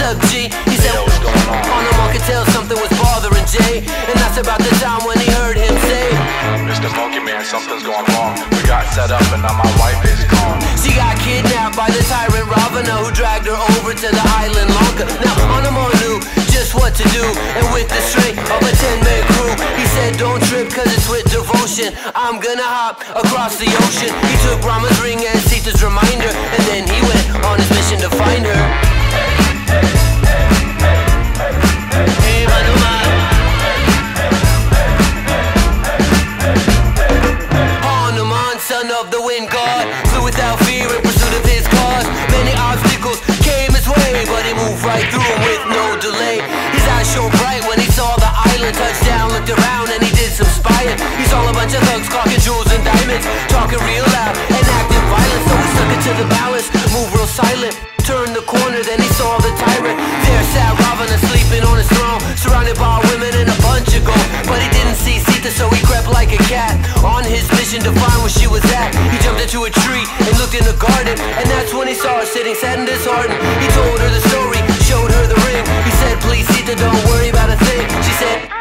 up, G? He said, what's going on? Hanuman could tell something was bothering Jay, and that's about the time when he heard him say, Mr. Monkey Man, something's going wrong. We got set up and now my wife is gone. She got kidnapped by the tyrant Ravana, who dragged her over to the island Lanka. Now Hanuman knew just what to do, and with the strength of a 10-man crew, he said, don't trip cause it's with devotion, I'm gonna hop across the ocean. He took Rama's ring and Sita's reminder, and then he went on his mission to find her. Hey Hanuman, Hanuman, son of the wind god, flew without fear in pursuit of his cause. Many obstacles came his way, but he moved right through them with no delay. His eyes shone bright when he saw the island. Touched down, looked around, and he did some spying. He saw a bunch of thugs clocking jewels and diamonds, talking real loud and acting violent. So he stuck it to the palace, moved real silent. Turned the corner, then he saw the tyrant. There sat Ravana sleeping on his throne, surrounded by women and a bunch of gold. But he didn't see Sita, so he crept like a cat, on his mission to find where she was at. He jumped into a tree and looked in the garden, and that's when he saw her sitting sad and disheartened. He told her the story, showed her the ring. He said, please Sita, don't worry about a thing. She said,